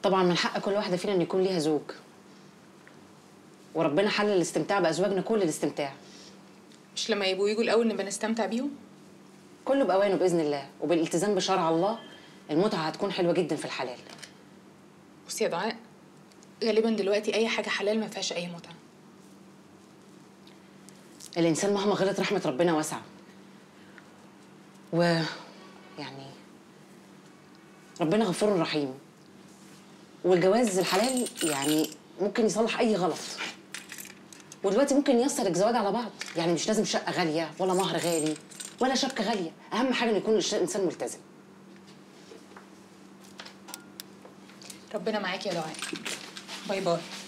طبعا من حق كل واحده فينا ان يكون ليها زوج، وربنا حلل الاستمتاع بازواجنا كل الاستمتاع. مش لما يبقوا يجوا الاول نبقى نستمتع بيهم؟ كله باوانه باذن الله، وبالالتزام بشرع الله المتعه هتكون حلوه جدا في الحلال. بصي يا دعاء، غالبا دلوقتي اي حاجه حلال ما فيهاش اي متعه. الانسان مهما غلط رحمه ربنا واسعه، يعني ربنا غفور رحيم، والجواز الحلال يعني ممكن يصلح اي غلط، ودلوقتي ممكن ييسر الزواج على بعض، يعني مش لازم شقه غاليه ولا مهر غالي ولا شبكه غاليه، اهم حاجه انه يكون الانسان ملتزم. ربنا معاكي يا دعاء. باي باي.